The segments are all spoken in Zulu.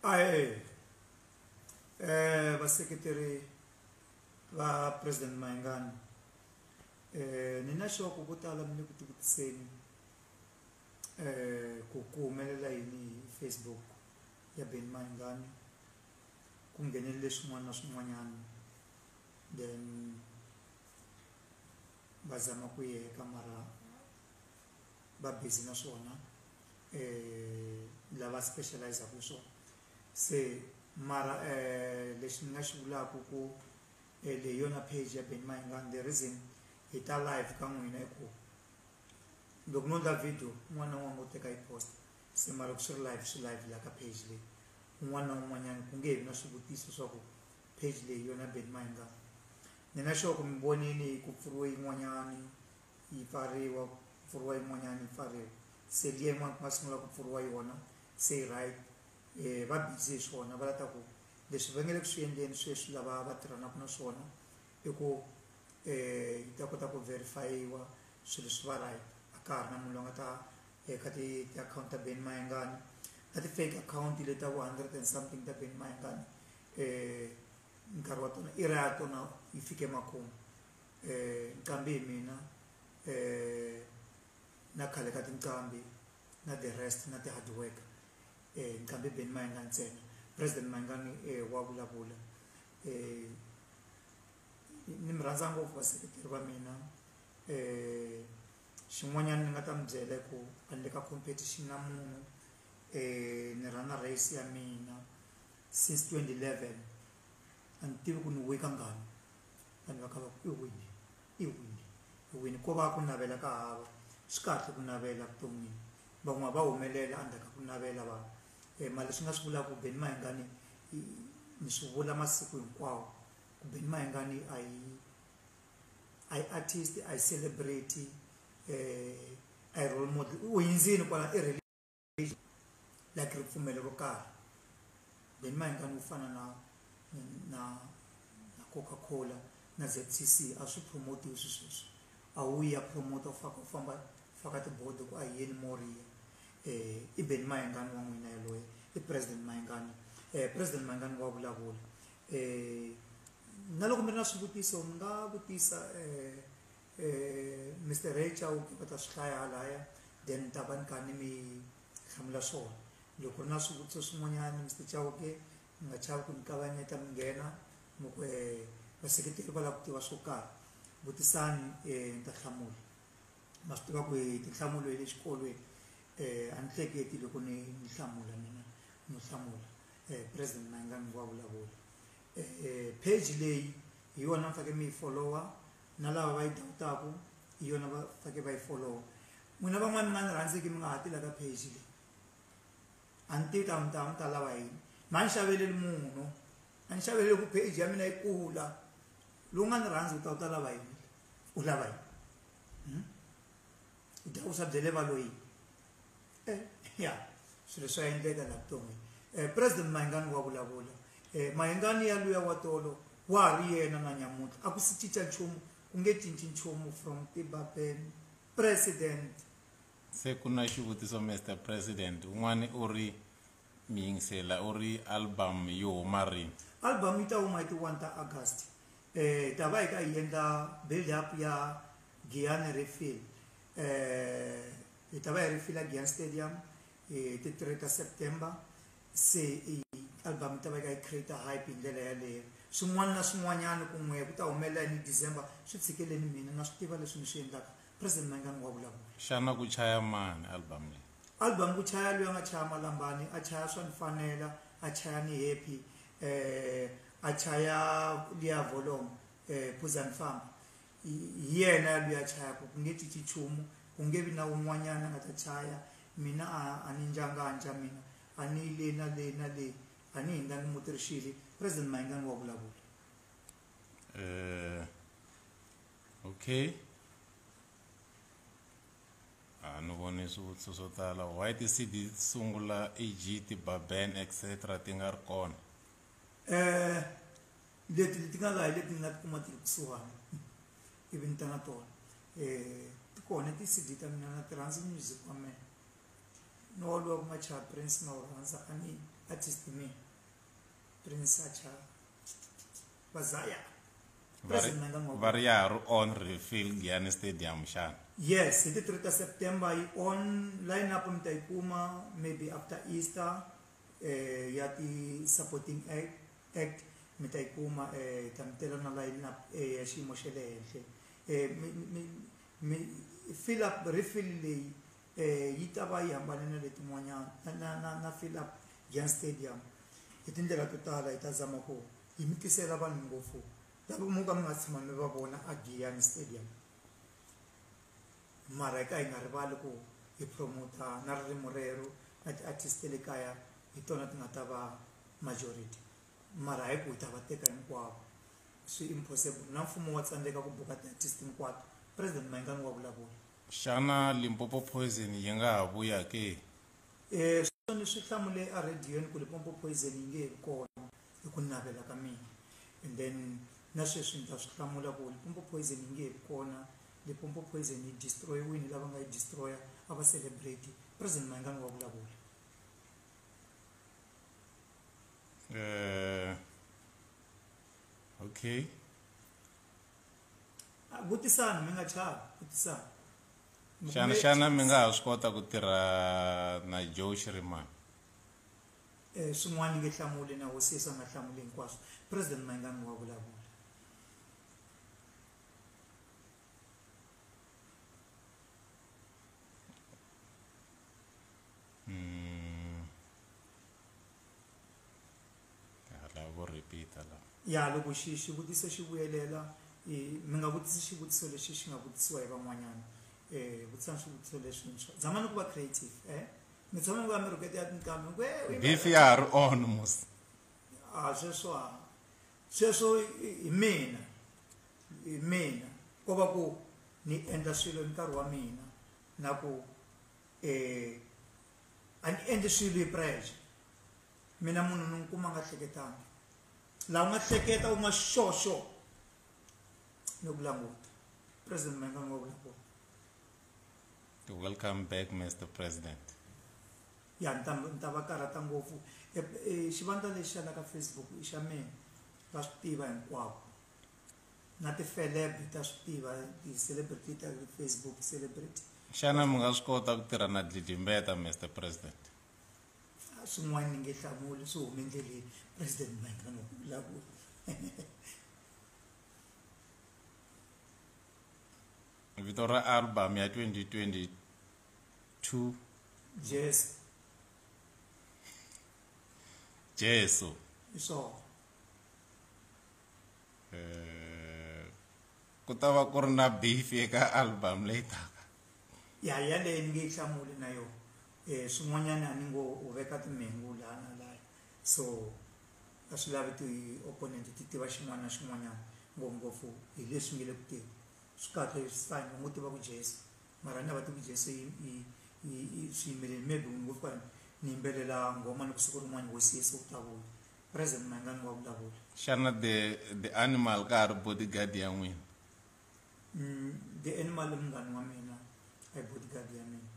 Aye, va secretary va President Mayengani. Nina shoko kutala mni kutukutiseni kukumelela yini Facebook ya Ben Mayengani kungenele swin'wana then bazama kuyeka mara ba busy na swona lava specialize kuso se mara leswi nga xivulaku ku le yona page ya Ben Mayengani the reason ita live ka n'wina ku loko no da video n'wana n'wana u teka post se mara ku swi live la ka page leyi un'wana na un'wanyana ku nge vi na swivutiso swa ku page leyi yona Ben Mayengani ni na sure ku mi vonile ku pfuriwe yin'wanyani yi pfariwa ku pfuriwa yin'wanyani yi pfariwa se liya yin'wana ku nga sungula ku pfuriwa yona se right va busy hi swona va lata ku leswi va nge le ku swi endleni sweswi lava va tirhanaka na swona i ku yi ta kota ku verify-iwa swilo swi va right a ka ha ri na munhu loyi nga ta eka ti-account ta Ben Mayengani na ti-fake account le ta 100 and something ta Ben Mayengani nkarhi wa tona i ra ya tona yi fike makumu nqambi hi mina na khale ka tinqambi na the rest na ti-hard work nqambi Ben Mayengani ntsena President Mayengani wa vulavula ni mi rhandza ngopfu vaseketeri va mina xin'wanyana ni nga ta mi byela ku handle ka competition na munhu ni rana race ya mina since 2011 a ni tivi ku ni wika ngani vanhu va kha va ku i wini ko va ku navela ka hava swi kahle ku navela vuton'wini van'wana va humelela endzhaku ka ku navela vanhu mali leswi nga swi vulaka ku Ben Mayengani ni swi vula masiku hinkwawo ku Ben Mayengani ai artist ai celebrity ai role model u yindzini kwala i religion like ripfumelo ro karhi Ben Mayengani u fana na Coca-Cola na ZCC a swi promote sweswo a wu ya promote faka tibodo ku a yeni moriya i Ben Mayengani wa n'wina yaloye i President Mayengani President Mayengani wa vulavula na loko mi ri na swivutiso mi nga vutisa Mr. Rachel va ta swi hlaya halaya then ta va ni kha ni mi hlamula swona loko ri na swivutiso swin'wanyana Mr. Chauke mi nga chavi ku ni kavanyeta mi nghena mi ku vaseketeri va lava ku tiva swo karhi vutisani ni ta hlamula ma swi tiva ku tinhlamulo hi le xikolweni a ni hleketi loko ni hlamula mina no hlamula President Mayengani wa vulavula page leyi hi yona mfake mi yi followa na lava va yi dawutaku hi yona va fake va yi followa n'wina van'wana nga ni rhandzeki mi nga ha tila ka page leyi a ni tivi ta mi ta lava yini ma ni xaveleli munhu a ni xaveleli ku page ya mina yi kula lowu nga ni rhandzi u ta lava yini u lava yini u ta u swa byele va loyi ya swilo swa endleka la vuton'wini President Mayengani wa vulavula Mayengani ya luya wa tolo wa ha ri yena na nyamuntlha a ku si cinca nchumu ku nge cinci nchumu from tibaben president se ku na xivutiso Mr. President un'wana u ri mi yingisela u ri album yo huma rini album yi ta huma hi ti 1 ta August ta va hi ka hi endla build up ya Giyani refill hi ta va hi refill Giyani Stadium ti 3 ta September se album yi ta va hi ka hi create hype hi ndlela yaleyo swin'wana na swin'wanyana ku n'we ku ta humelela ni December swi tshikeleni mina na swi tiva leswi ni swi endlaka President Mayengani wa vulavula xana ku chaya mani album leyi album ku chaya loyi a nga chaya malambani a chaya swa ni fanela a chaya ni happy a chaya liya volume phuzani famba hi yena loyi a chaya ku nge cinci nchumu ku nge vi na un'wanyana nga ta chaya mina a ni njanganja mina a ni le na le a ni hindza ni mutirixile President Mayengani wa vulavula okay ni vone swivutiso swo tala why ti-CD sungula AG tibaben etc ti nga ri kona leti nga laha leti nga tikuma ti ri kusuhani ivi ni ta na tona ti kona ti-CD ta mina na ti rhandzi music wa mina no lo macha Prince no ranza ani artist me Prince acha bazaya variaru on refill Gianni Stadium shan. Yes, it is 3 September on line up in Hikuvuma maybe after Easter yati supporting act mit Hikuvuma tamtela na line up shimo shele me fill up refill yitaba yambana leti mwanya na fill up Giant Stadium itindela totala itazama ko imitisela abantu ngofu labo muka ngatsima mebabona Giant Stadium mara ka ingaribali ko ipromota na rimorero at artist le kaya itona tingataba majority mara ai ku itabateka hinkwavo swi impossible na mfumo wa tsandeka ku buka artist hinkwavo president Mayengani wa vulavula Shana Limpopo poison yi nga vuya ke swona swi hlamule a radio ku Limpopo poison yi nge kona hi ku navela ka mina and then na sweswi nta swi hlamula ku Limpopo poison yi nge kona Limpopo poison yi destroy wini lava nga yi destroy ava celebrate president Mayengani wa vulavula okay vutisana mi nga chavi vutisana Shana mi nga swi kota ku tirha na Joe Shiriman swin'wana nge hlamuli na hosisa nga hlamuli hinkwaswo president Mayengani wa vulavula ya loko xivutiso xi vuyelela mi nga vutisi xivutiso lexi xi nga vutisiwa hi van'wanyana vutisana swivutiso leswintshwa zamani ku va creative mi tshama mi va mi rhukete ya tinkambi beef ya ri on mos sweswo hi mina ko va ku ni endla swilo hi nkarhi wa mina na ku a ni endli swilo hi pressure mina munhu ni kuma nga hleketanga la u nga hleketa u nga xoxo ni ku languta president Mayengani wa vulavula welcome back Mr. President ya nta va karata ngopfu xivandla lexi xa la ka Facebook i xa mina va swi tiva hinkwavo na ti-celeb ta swi tiva ti-celebrity ta Facebook celebrity xana mi nga swi kota ku tirha na Dlidimbeta Mr. President swin'wana ni nge hlamuli swi hume endleleni president Mayengani wa vulavula vito ra album ya 2022 Yesu so ku ta va ku ri na beef eka album leyi taka ya leyi ni nge hlamuli na yo swin'wanyana a ni ngo u veka timhengu laha na laya so a swi lavi ti-opponent ti tiva xin'wana na xin'wanyana ngopfungopfu hi leswi nge le ku tirha swi kahle swi fine va ngo tiva ku Yesu mara ni va tivi Yesu swi yimeleni maybe ngopfu ka ni yimbelela ngoma ni kusiku rin'wana hosi Yesu u ta vuya president Mayengani wa vulavula xana the animal ka ha ri bodyguard ya n'wina the animal munghani wa mina a hi bodyguard ya mina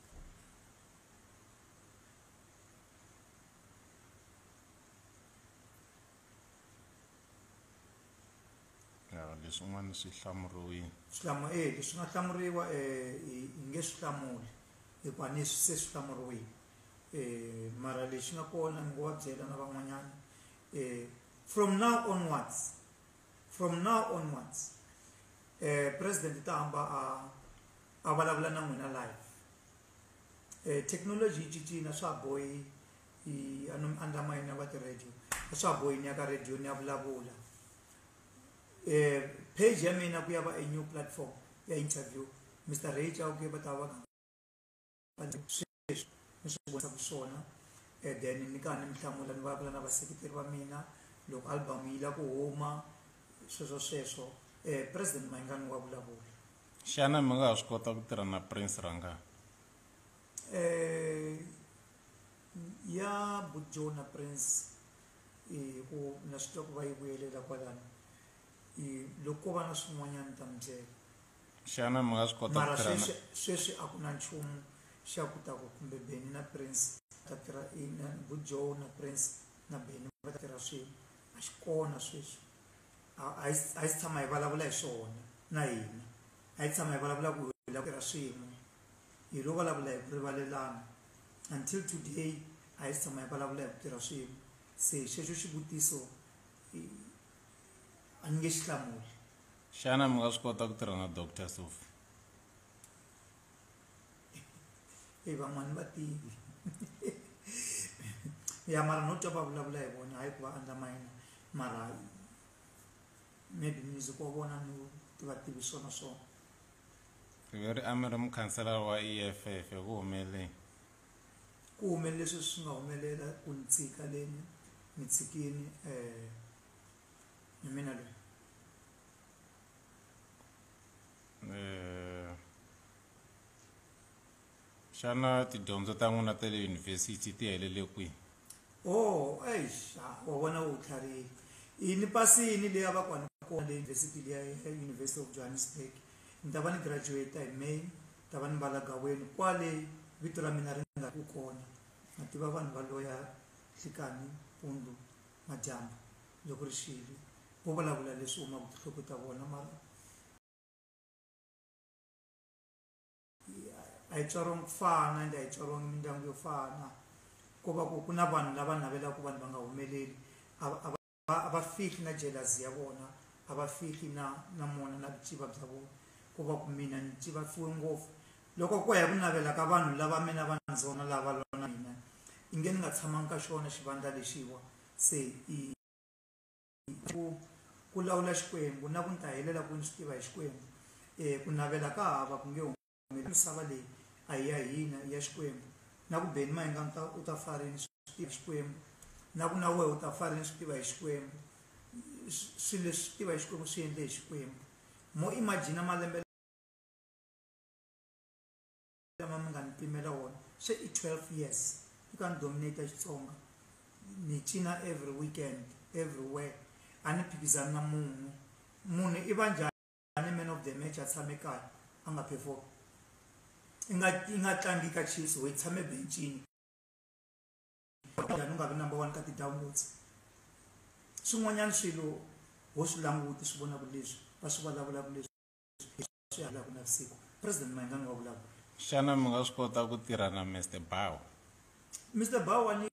leswin'wana swi hlamuriwile leswi nga hlamuriwa hi nge swi hlamuli hikuva ni se swi hlamuriwile mara lexi nga kona ni ngo va byela na van'wanyana from now onwards president ta hamba a vulavula na n'wina live technology yi cincina swa bohi undermine va ti-radio a swa bohi ni ya ka radio ni ya vulavula page ya mina ku ya va a new platform ya interview Mr. Rachel ku ya va ta va sweswi ni swi vonisa swona then ni ka ni mi hlamula ni vulavula na vaseketeri va mina loko album yi la ku huma sweswo president Mayengani wa vulavula xana mi nga ha swi kota ku tirha na Prince Ranga ya bujo na Prince ku na swi twa ku va yi vuyelela kwalano loko ko va na swin'wanyana ta mi byela xana mi nga swi kota ku mara tirha na sweswi a ku na nchumu xa ku ta ku kumbe Beni na Prince ta tirha Bujo na Prince na Beni va ta tirha swin'we a xi kona sweswi a yi tshama hi vulavula hi swona na hina a yi tshama hi vulavula ku hi la ku tirha swin'we hi lo vulavula hi ku rivalelana until today a yi tshama hi vulavula hi ku tirha swin'we se xexo xivutiso a ni nge xi hlamuli. Xana mi nga swi kota ku tirha na Dr. Sophie? Van'wani va tivi ya mara no twa va vulavula hi vona hayi ku va undermine mara maybe music wa vona ni va tivi swona swona. Ri a mi ri mukhanselara wa EFF ku humelele? Ku humelele leswi swi nga humelela ku ni tshika leni ni tshikini hi mina loyi. Xana tidyondzo ta n'wina ta le yunivhesiti ti helele kwihi? Wa vona wu tlharihile ni pasini leyi a va ku a ni kona le yunivhesiti leya University of Johannesburg ni ta va ni graduate hi May ta va ni mbala gaweni kwale vito ra mina ri nga ku kona na tiva vanhu va loya Hlikani Pundu Madyambu loko ri xile vo vulavula leswi huma tinhloko ta vona mara a hi tswariwangi ku fana ende a hi tswariwangi mindyangu yo fana ko va ku na vanhu lava navelaka vanhu va nga humeleli a va fihli na jealousy ya vona a va fihli na mona na vuciva bya vona ko va ku mina ni civafiwe ngopfu loko ko ya ku navela ka vanhu lava mina va ndzona lava lona mina i nge ni nga tshamangi ka xona xivandla lexiwa se ku lawula Xikwembu na ku ni ta helela ku ni swi tiva hi Xikwembu ku navela ka hava ku nge humeleli misava leyi a hi ya hina i ya Xikwembu na ku Beni Mayengani u ta farini swi tiva hi Xikwembu na ku na wehe u ta farini swi tiva hi Xikwembu swilo leswi swi tiva hi Xikwembu swi endle hi Xikwembu mo imagine malembe lama mi nga ni pimela wona se i 12 years i ka ni dominate Xitsonga ni cina every weekend everywhere a ni phikizani na munhu i va njhani man of the match a tshame kaya a nga perform i nga tlangi ka Chiefs we tshame bencini njhani u nga vi number 1 ka ti-downloads swin'wanyana swilo ho swi languti swi vonaka leswi va swi vulavulaka leswi swi halaka na vusiku President Mayengani wa vulavula. Xana mi nga swi kota ku tirha na Mr. Bao? Mr. Bao ni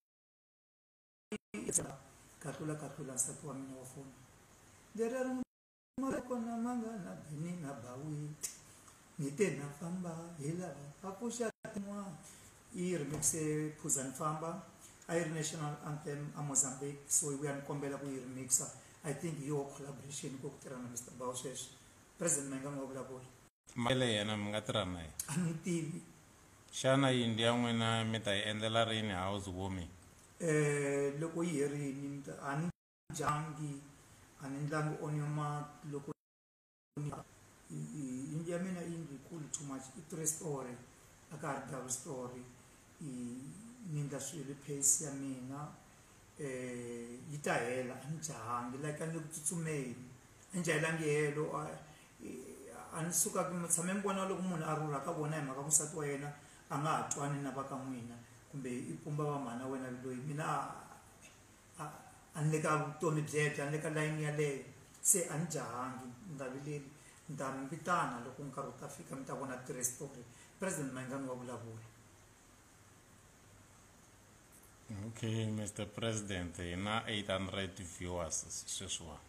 kahlula nsati wa mina wa foni leri ri kona mangana Beni na Bawi ni te na famba hi lava va pfuxa tin'wana i remixe Phuzani Famba a yi ri national anthem a Mozambique so we are kombela ku yi remixa I think your collaboration ku tirha na Mr. Bao sweswi President Mayengani wa vulavula. Mali yena mi nga tirha na yena? A ni tivi. Xana yindlu ya n'wina mi ta yi endlela rini housewarming? Loko yi herini a ni jangi a ni ndlangi onyoma loko yindlu ya mina yindlu yikulu too much i 3 story a ka ha ri double story ni ndla swilo pace ya mina yi ta hela a ni jahangi like a ni le ku tsutsumeni a ni jahelangi helo a ni suka tshame mi vona loko munhu a rhurha ka vona hi mhaka musati wa yena a nga ha twani na va ka n'wina kumbe i pumba va mhana wena loyi mina a ni le ka vutomi byebyo a ni le ka layini yaleyo se a ni jahangi ni nga vileli ni ta mi vitana loko nkarhi wu ta fika mi ta vona 3 story President Mayengani wa vulavula. Okay, Mr. President, hi na 800 viewers sweswiwa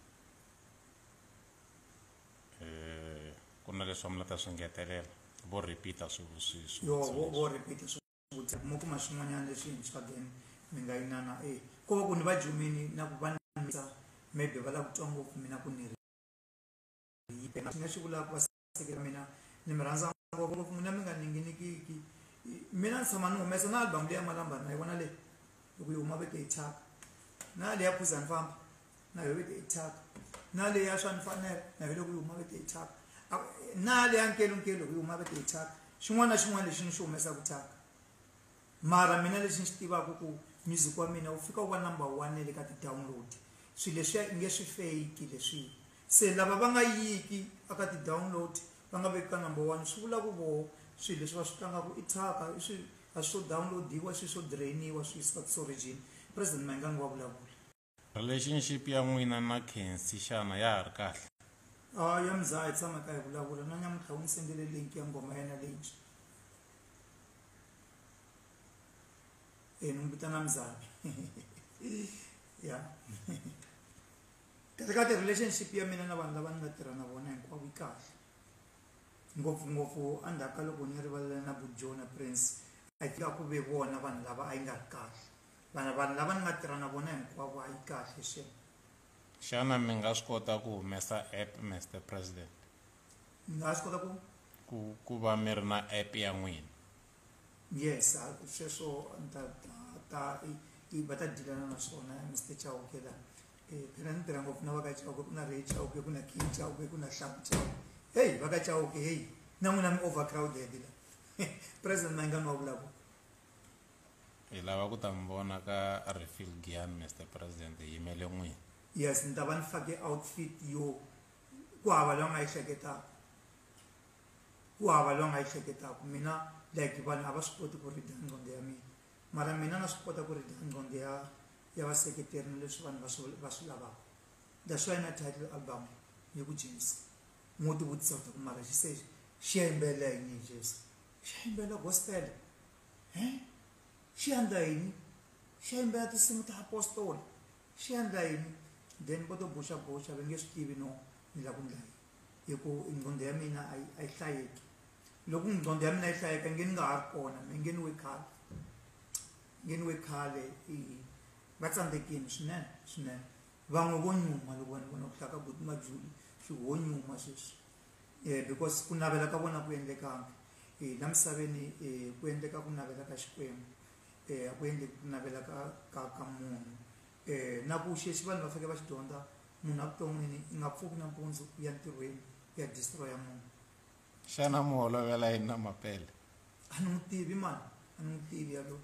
ku na leswi mi la ta swi ngetelela vo repeata vo repeata swivutiso mo kuma swin'wanyana leswintshwa then mi nga yinana ko va ku ni va jumini na ku va nimisa maybe va lava ku twa ngopfu mina ku ni swi nga xi vulaka va sekela mina ni mi rhandza ngopfu mina mi nga ninginikiki mina ni tshama ni humesa na album leyi ya Malamba na yi vona leyi loko yi huma veke hiteka na leyi ya Phuzani Famba na yo veke hiteka na leyi ya Swanfanele na yo loko yi huma veke hiteka na leyi ya Nkelunkelu loko yi huma veke hiteka xin'wana na xin'wana lexi ni xi humesaka taka mara mina lexi ni xi tivaka ku music wa mina wu fika wu va number 1 le ka ti-download swilo leswiya i nge swi fake leswi se lava va nga yiki aka ti-download va nga veki ka number 1 swi vula ku voho swilo leswi va swi tlangaka hiteka a swi so downloadiwa swi so drainiwa swi yisiwa ti-origin president Mayengani wa vulavula relationship ya n'wina na Khensi xana ya ha ri kahle ya mza hi tshama ka hi vulavula na nyamuntlha u ni sendele link ya ngoma ya yena leyintshwa ni n'wi vitana mzavi ya kahle relationship ya mina na vanhu lava ni nga tirha na vona hinkwavo yi kahle ngopfungopfu endzhaku ka loko ni rivalela na bujo na prince a yi fika ku ve vona vanhu lava a yi nga ri kahle vanhu lava ni nga tirha na vona hinkwavo a yi kahle swena xana mi nga swi kota ku humesa app Mr President ni nga swi kota ku va mi ri na app ya n'wina yes sweswo va ta dilana na swona Mr Chauke la phela ni tirha ngopfu na va ka Chauke ku na Ray Chauke ku na King Chauke ku na Hlapu Chauke hey va ka Chauke hey na n'wina mi overcrowded la president Mayengani wa vulavula hi lava ku ta mi vona ka refill Giyani Mr President hi yimele n'wina yes ni ta va ni fake outfit yo ku hava loyi nga yi hleketaka mina like vanhu a va swi koti ku rida nqondo ya mina mara mina na swi kota ku rida nqondo ya vaseketeri ni leswi vanhu va swi lavaka that's why na title album yi ku jimisa mo ti vutisa ku ta ku mara xi yimbelela yini Yesu xi yimbelela gospel xi endla yini xi yimbelela tinsimu ta apostoli xi endla yini then vo to boxaboxa va nge swi tivi no ni la ku ndla yini hi ku nqondo ya mina a yi hlayeki loko nqondo ya mina yi hlayeka nge ni nga ha ri kona mi nge ni we khale va tsandzekini swinene van'we vo nyuma loko vanhu vona ku hlaka buti majuli swi ho nyuma sweswi because ku navela ka vona ku endlekanga la misaveni ku endleka ku navela ka xikwembu a ku endleki ku navela ka munhu na ku xexi vanhu va fike va xi dyondza munhu avuton'wini i nga pfuki nampundzu ku ya ntirhweni ku ya destroya munhu xana mi holovela yini na mapele a ni n'wi tivi mani a ni n'wi tivi yalowo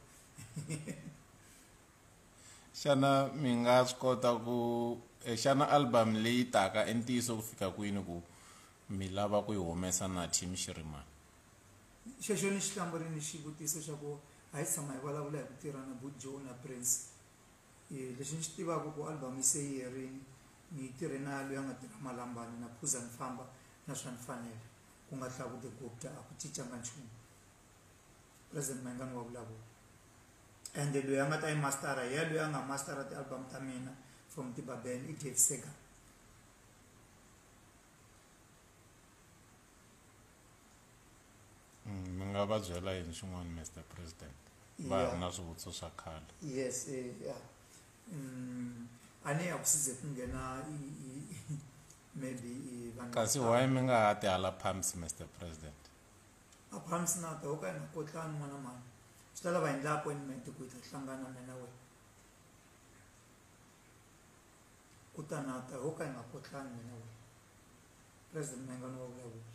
xana mi nga swi kota ku xana album leyi taka i ntiyiso ku fika kwini ku mi lava ku yi humesa na team Shirimani xexo ni xi hlamburini xivutiso xa ku a hi tshama hi vulavula hi ku tirha na bujo na prince leswi ni xi tivaka ku album yi se yi herini ni yi tirhe na loyi a nga tirha malambani na phuza ni famba na swa ni fanele ku nga hlaku ti-gupta a ku cincanga nchumu president Mayengani wa vulavula ende loyi a nga ta yi mastera hi ya loyi a nga mastera ti-album ta mina from tibabel i Dave Sega mi nga va byela yini xin'wana Mr President va ri na swivutiso swa khale yes a ni ya ku size ku nghena maybe kasi why mi nga ha ti hala pumps Mr President a pumps na ta ho ka hi nga kotlani n'wana mani swi ta lava hi ndla appointment ku hi ta hlangana mina wena ku ta na ta ho ka hi nga kotlani mina wena president Mayengani wa vulavula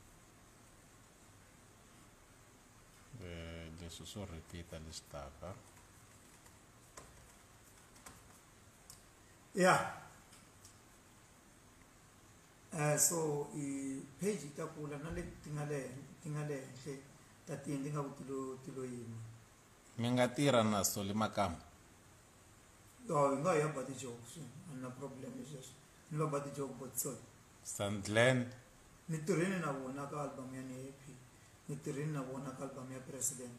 leswi swo repeat leswi taka so page ta kula na le ti nga le henhle ta tiyeni nga ku tilo yima mi nga tirha na Soli Makamba hi nga ya bati jokes no problem sweswo ni va bati joke botso Sandland ni tirheni na vona ka album ya ni happy ni tirheni na vona ka album ya president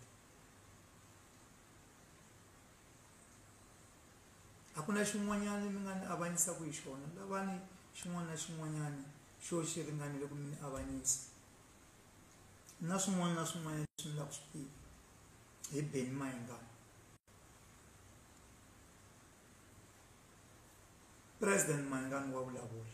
a ku na xin'wanyana mi nga ni avanyisaka hi xona lavani xin'wana na xin'wanyana xo xi ringanile ku mi avanyisa na swin'wana na swin'wanyana leswi ni lava ku swi tiva hi Benny Mayengani president Mayengani wa vulavula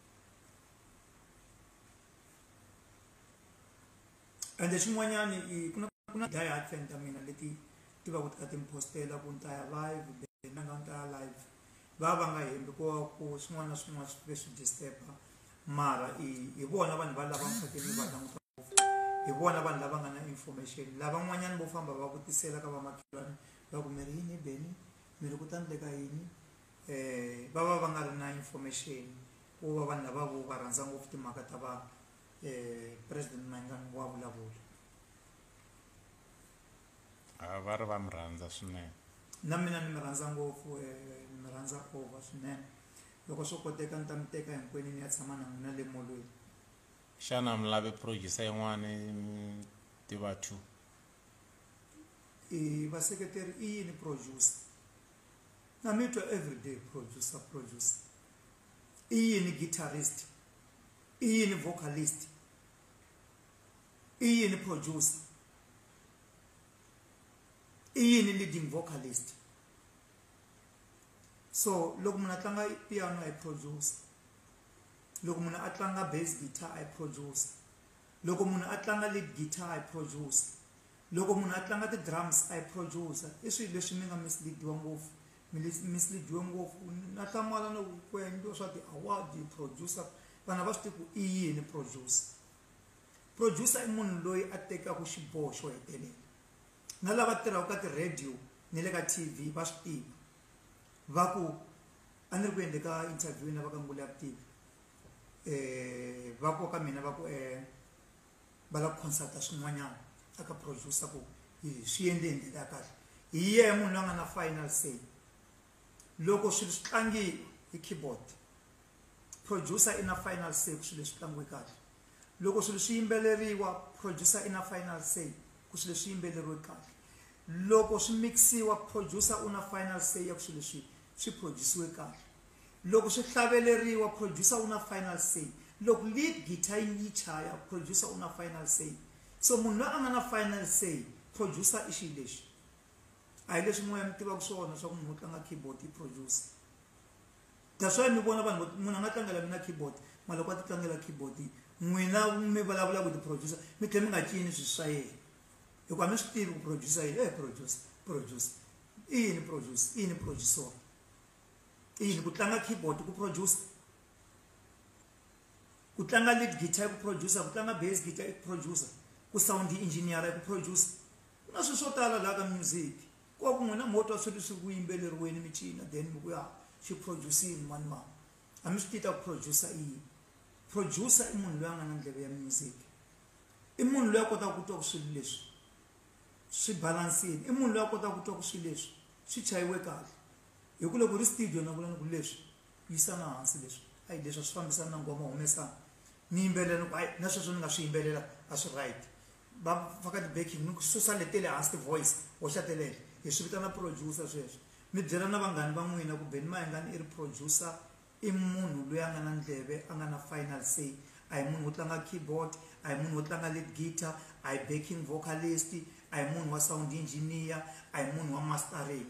ende xin'wanyana ku na daya fan ta mina leti ti va ku ti ka timpostela ku ni ta ya live na nga ni ta ya live va nga hembi ku swin'wana na swin'wana swi ve swi disturba mara hi vona vanhu va lava mphakeni va languta ngopfu hi vona vanhu lava nga na information lavan'wanyana vo famba va vutisela ka vamakhelwani va ku mi ri yini Benny mi ri ku ta endleka yini va nga ri na information ku va vanhu lava vo va rhandza ngopfu timhaka ta va president Mayengani wa vulavula va ri va mi rhandza swinene. Na mina ni mi rhandza ngopfu, ni mi rhandza over swinene. Loko swo koteka ni ta mi teka hinkwenu ni ya tshama na n'wina le molweni. Xana mi lave producer yin'wana tiva two? Vaseketeri i yini producer? Na mi twa everyday producer. I yini guitarist? I yini vocalist? I yini producer? I yini leading vocalist? So loko munhu a tlanga piano I produce, loko munhu a tlanga bass guitar I produce, loko munhu a tlanga lead guitar I produce, loko munhu a tlanga ti drums I produce. I swilo leswi mi nga misleadiwa ngopfu, misleadiwe ngopfu. Na hlamala no ku endliwa swa ti-award producer, vana va swi tivi ku i yini producer. Producer I munhu loyi a tekaka xiboho xo hetelela. Na lava tirhaka ka ti-radio ni le ka TV va swi tiva. Va ku a ni ri ku endle ka interview na va ka Ngule Active, va ku ka mina va ku va la consulta swin'wanyana aka producer ku swi endle hi ndlela ya kahle. Hi yena munhu loyi a nga na final say. Loko swilo swi tlangiwa hi keyboard, producer i na final say ku swilo swi tlangiwe kahle. Loko swilo swi yimbeleriwa, producer i na final say ku swilo swi yimbeleriwe kahle. Loko swi mixiwa, producer u na final say ya ku swilo swi produciwe kahle. Loko swi hlaveleriwa, producer u na final say. Loko lead guitar yi chaya, producer u na final say. So munhu loyi a nga na final say, producer i xilo lexi. A hi leswi moya mi tivaka swona swa ku munhu u tlanga keyboard i producer. That's why mi vona vanhu munhu a nga tlangela mina keyboard, mara loko a ti tlangela keyboard n'wina mi vulavula ku ti-producer mi tlhela mi nga cini swilo swa yena. Hikuva mi swi tivi ku producer yini producer i yini producer, i yini producer, i yini ku tlanga keyboard ku producer, ku tlanga lead guitar ku producer, ku tlanga bass guitar ku producer, ku sound engineer ku producer. Ku na swilo swo tala laha ka music. Ku ku n'wina moto swilo swi ku yimbeleriweni mi cina then mi ku ya xi producing mani mani. A mi swi tita ku producer i yini. Producer i munhu loyi a nga na ndleve ya music. I munhu loyi a kotaka ku twa ku swilo leswi swi balansini. I munhu loyi a kotaka ku twa ku swilo leswi swi chayiwe kahle. Hi ku loko ri studio na vula ku leswi yisa na hansi leswi a hi leswi a swi fambisana na ngoma humesana ni yimbelela ku hayi na sweswo ni nga swi yimbelela a swi right. Va faka ti-backing ni ku susa letele hansi ti-voice hoxa telele. Hi swi vitana producer sweswo. Mi byela na vanghani va n'wina ku beni Mayengani i ri producer, i munhu loyi a nga na ndleve, a nga na final say. A hi munhu wo tlanga keyboard, a hi munhu wo tlanga lead guitar, a hi backing vocalist, a hi munhu wa sound engineer, a hi munhu wa mastering.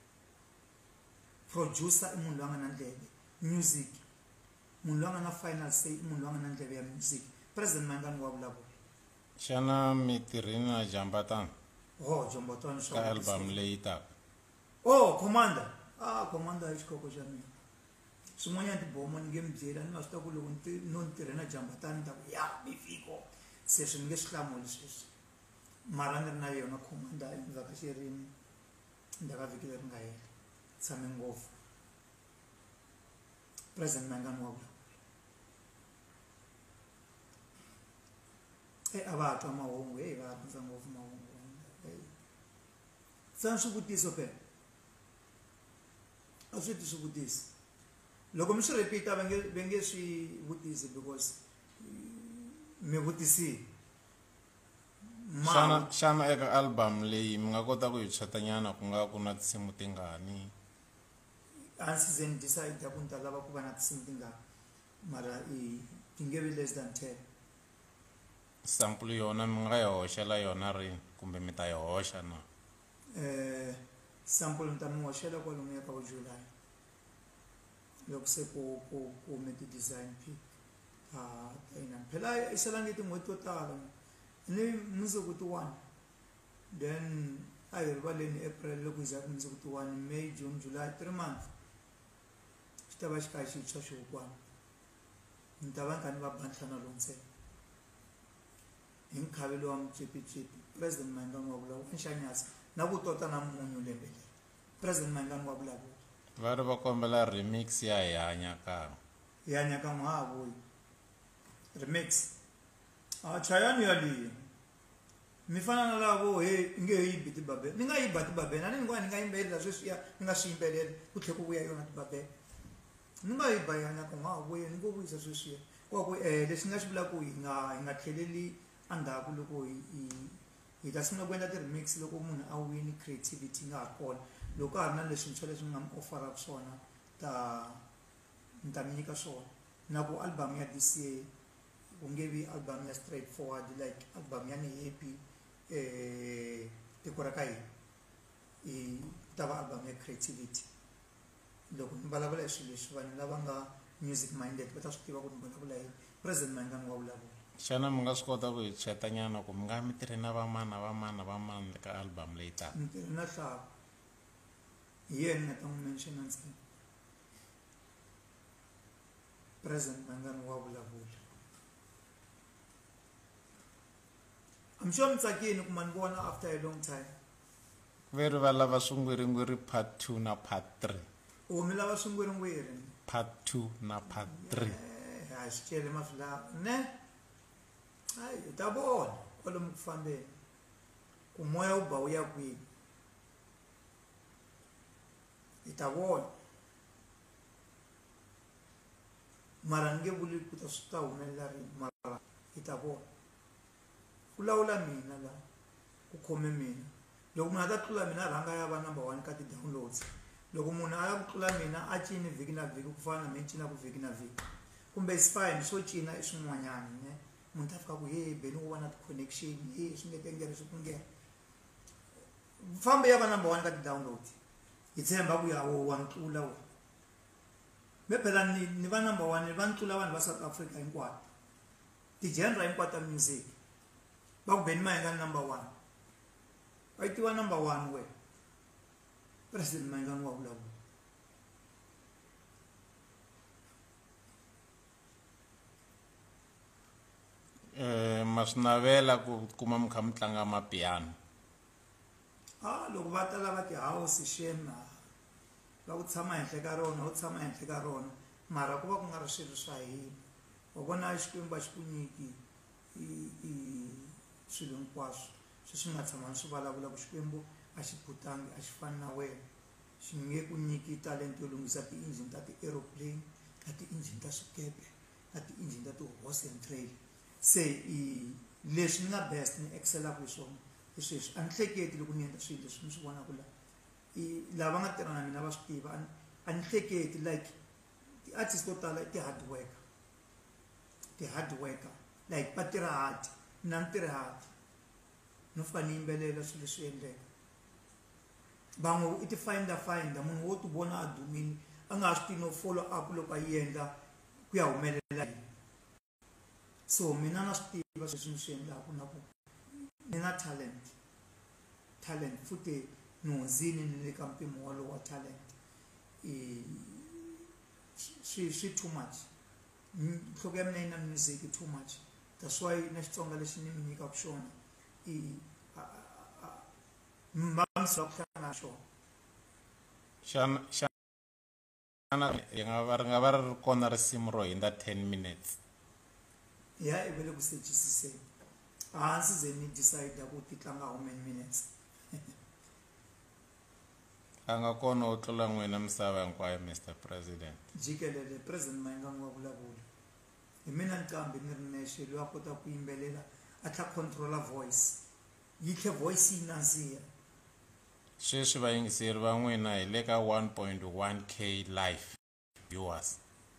Producer i munhu loyi a nga na ndleve music, munhu loyi a nga na final say, i munhu loyi a nga na ndleve ya music. President Mayengani wa vulavula. Xana mi tirhini na Jambatani Jambatani ka album leyi taka? Commander. Commander hi xikoko xa mina. Swin'wanyana tibomo ni nge mi byela, ni nga swi ta ku loko no ni tirhe na Jambatani ni ta ku ya mi fiko se swi ni nge swi hlamuli sweswi. Mara ni ri na yona Commander ni vhakacherini ndzhaku ka vhiki leri nga hela. Tshame ngopfu. President Mayengani wa vulavula. A va twa mahungu, va rhandza ngopfu mahungu. Tsana swivutiso phela. A swi ti swivutiso. Loko mi swi repeat-a va nge swi vutisi because mi vutisile. Xana eka album leyi mi nga kota ku yi chatanyana ku nga ku na tinsimu tingani? A ndzi ze ni decide ku ni ta lava ku va na tinsimu tingani, mara ti nge vi less than 10. Sample yona mi nga yi hoxela yona rini kumbe mi ta yi hoxa na? Sample ni ta mi hoxela kwalomu ya ka July. Loko se ku me ti-design pic. Phela i salangi tin'hweti to tala. Ni mundzuku ti 1. Then a hi rivaleni April loko hi za ku mundzuku ti 1, May, June, July, 3 months. Xi ta va xi kha xi tshwa xihukwana. Ni ta va ni kha ni va bantlhana lowu ntsena. Hi nkhavelo wa mutswepitswepi, President Mayengani wa vulavula. Nxanyasi na ku tota na munyu lembe leri. President Mayengani wa vulavula. Va ri va kombela remix ya hi hanya kan'we. Hi hanya kan'we ha vuyi. Remix. Chayani yaliya. mi fana na lavo he nge yi biti babe ni nga yi bati babe na ni ngwa ni nga yimbela sweswi ya ni nga swiyimbelela ku tlhe ku vuya yona tibabe ni nga yi bayana ku nga vuya ni ngo vuyisa sweswi kwa ku leswi nga swi vula ku hi nga tlheleli andzhaku loko hi ta sungula ku endla ti-remix loko munhu a wini creativity nga ha kona loko a ri na leswintshwa leswi nga mi offeraka swona ni ta mi nyika swona na ku album ya this year ku nge vi album ya straight forward like album ya ni happy tiko ra ka hina ta va album ya creativity loko ni vulavula hi swilo leswi vanhu lava nga music minded va ta swi tiva ku ni vulavula hi president Mayengani wa vulavula xana mi nga swi kota ku hi chetanyana ku mi nga mi tirhi na vamani ka album leyi taka ni tirhi na Hlava hi yena ni nga ta n'wi mention ntsena president Mayengani wa vulavula I'm sure mi tsakini ku ma ni vona after a long time veri va lava swingwirigwiri part 2 na part 3 mi lava swingwirigwiri part 2 na part 3 a swi cele mafila ne hayi u ta vona kwalomu ku fambeni ku moya wu ba wu ya kwini hi ta vona mara ni nge vuli ku ta swi ta humelela rini mara hi ta vona ku lawula mina la ku khome mina loko munhu a ta tlula mina rhanga ya va number 1 ka ti-downloads loko munhu a ya ku tlula mina a cini vhiki na vhiki ku fana na mina cina ku vhiki na vhiki kumbe it's fine swo cina i swin'wanyana ne munhu ta fika ku he beni u va na ti-connection he swi nge tengeri swi ku nghena fambe ya va number 1 ka ti-download hi tshemba ku ya wa ntlula we me phela ni va number 1 ni va ntlula vanhu va South Africa hinkwato ti-genre hinkwato ta music va ku beni Mayengani number 1 va yi tiva number 1 we president Mayengani wa vulavula ma swi navela ku kuma mi kha mi tlanga mapiano loko va ta lava ti-house shema va ku tshama henhla ka rona u tshama henhla ka rona mara ku va ku nga ri swilo swa hina wa vona Xikwembu a xi ku nyiki swilo hinkwaswo swi nga tshama swi vulavula ku Xikwembu a xi phutangi a xi fani na wena xi nge ku nyiki talenta yo lunghisa ti-engine ta ti-aeroplane na ti-engine ta swikepe na ti-engine ta ti-horse and trail se leswi ni nga best ni excelaku hi swona hi sweswi a ni hleketi loko ni endla swilo leswi ni swi vonaka la lava nga tirha na mina va swi tiva a ni hleketi like ti-artist to tala ti-hard worker like va tirha hard na ni tirhi hard no fika ni yimbelela swilo leswi endleka van'we i ti-finder munhu wo ti vona a dumini a nga swi tivi no follow up loko a yi endla ku ya humelela yini so mina na swi tiva sweswi ni swi endlaku na ku ni na talent futhi ni hundzini ni le ka mpimo walowo wa talent swi too much nhloko ya mina yi na music too much that's why na Xitsonga lexi ni mi nyikaka xona mbamisa ku hlangana xona xana ri nga va ri kona risimu ro hindza 10 minutes ya i vele ku sechisiseni hansi ze ni decide ku ti tlanga how many minutes a nga kona u tlula n'wina misava hinkwayo Mr President jikelele president Mayengani wa vulavula hi mina nqambi ni ri nexe loyi a kota ku yimbelela a tlha controla voice yi tlhe voice yi nandziha sweswi vayingiseri va n'wina hi le ka 1.1k live viewers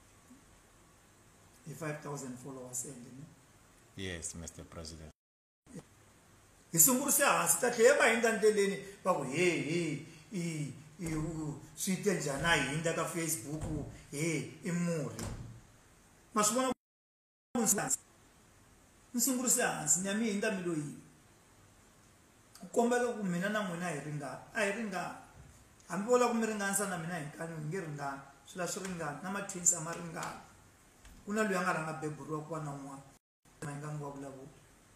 hi 5,000 followers endine yes Mr President hi sungurise hansi ta tlhe va hindza ndleleni va ku swi te njhani a hindza ka Facebook i murhi ma swi vona ni sungurise hansi ni ya mi hindza mi lo yini ku kombeka ku mina na n'wina hi ringana a hi ringana hambi vola ku mi ringanisa na mina hi nkani hi nge ringani swi la swi ringana na ma-twins a ma ringana ku na loyi a nga rhanga beburiwa ku va na un'wana Mayengani wa vulavula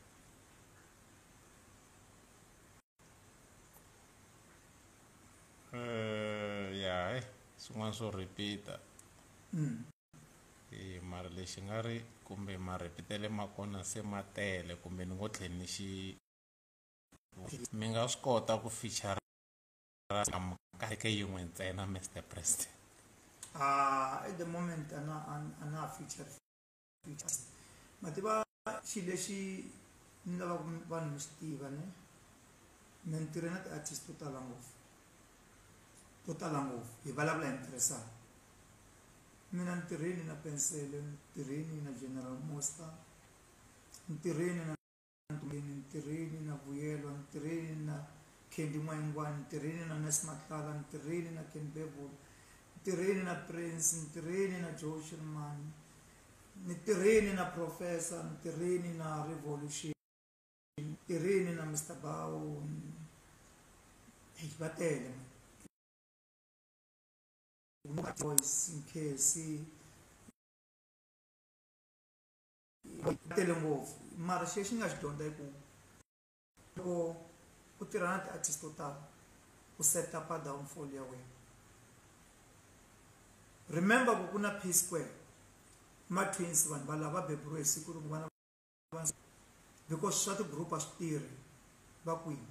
ya swin'wana swo repeat-a mara lexi nga ri kumbe marepitele ma kona se ma tele kumbe ni ngo tlhela ni xi mi nga swi kota ku feature ka yin'we ntsena Mr. President? At the moment ana feature mativa xilo lexi ni lavaka vanhu mi xi tiva ne mintirho na ti-artist to tala ngopfu hi vulavula hi ntirhisana mina ntirheni na pensele ntirheni na General Mostar ntirheni na ntirheni na Vuyelwa ntirheni na Candy Mayengani ntirheni na Naswinwana ntirheni na Ken Bevel ntirheni na Prince ntirheni na Joe Sherman ntirheni na Professor ntirheni na Revolution ntirheni na Mr. Bao va tele voice in case tele ngopfu mara xexi nga xi dyondza hi ku loko u tirha na ti-artist to tala u set up a downfall ya wena. Remember ku kuna P Square ma-twins vanhu va lava beburiwe hi siku ri vana because swa ti-group a swi tirhi va kwini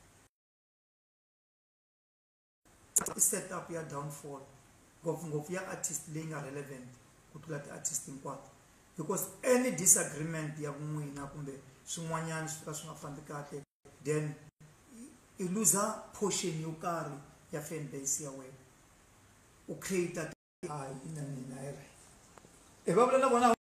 i set up ya downfall ngopfungopfu ya artist leyi nga relevant ku tlula ti-artist hinkwato because any disagreement ya n'wina kumbe swin'wanyana swi fika swi nga fambi kahle then i luza portion yo karhi ya fan base ya wena u create ina i va vula na vona